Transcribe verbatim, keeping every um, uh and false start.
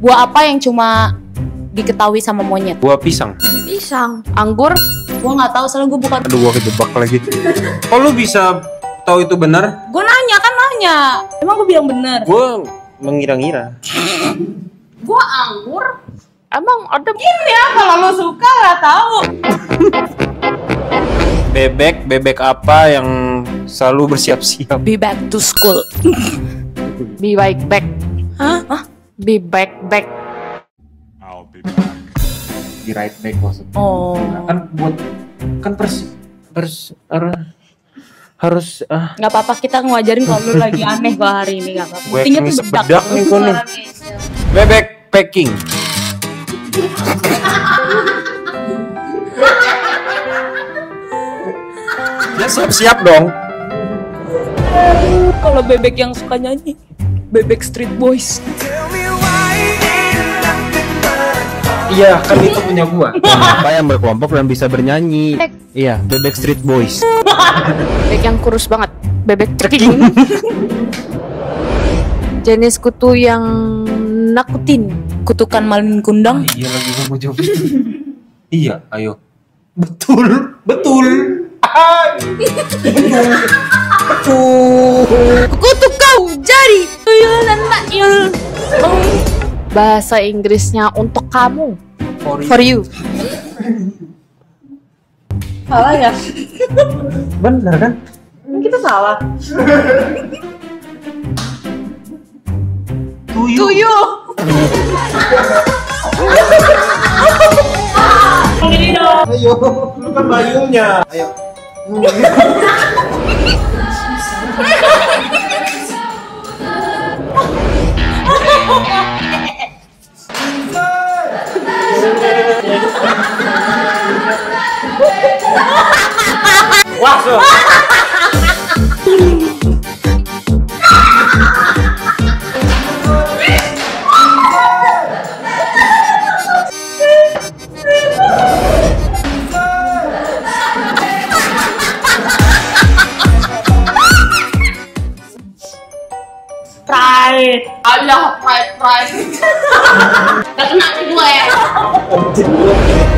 Buah apa yang cuma diketahui sama monyet? Buah pisang. Pisang. Anggur? Gua nggak tahu, soalnya gue bukan. Aduh, gua kejebak lagi. Kok lu bisa tahu itu benar? Gue nanya kan nanya. Emang gue bilang bener? Gua mengira-ngira. Gua anggur. Emang ada gini ya, kalau lo suka nggak tahu. Bebek, bebek apa yang selalu bersiap-siap? Be back to school. Be right back. Hah? Hah? Be back back. Di right back maksudnya. Oh. Kan buat kan pers pers er, harus ah Nggak apa-apa, kita ngajarin kalau lu lagi aneh gua hari ini, nggak apa-apa. gue Buktinya tuh sebedak bedak. nih gua nih. Bebek packing. Ya siap-siap dong. Kalau bebek yang suka nyanyi, bebek Street Boys. Iya, kan itu punya gua. Apa yang berkelompok dan bisa bernyanyi? Iya, bebek Street Boys. Bebek yang kurus banget, bebek trekking. Jenis kutu yang nakutin, kutukan malin kundang. Iya lagi gua mau jawab. Iya, ayo. Betul, betul. Betul. Kutu kau jadi tuyul dan makyul. Bahasa Inggrisnya untuk kamu. For you. For you. Salah ya? Bener kan? Kita salah. Tuyu. Tuyu. Ayo, lu kan bayunya. Ayo. Wah, so. Pride. Allah, pride, pride. Gak kena gue.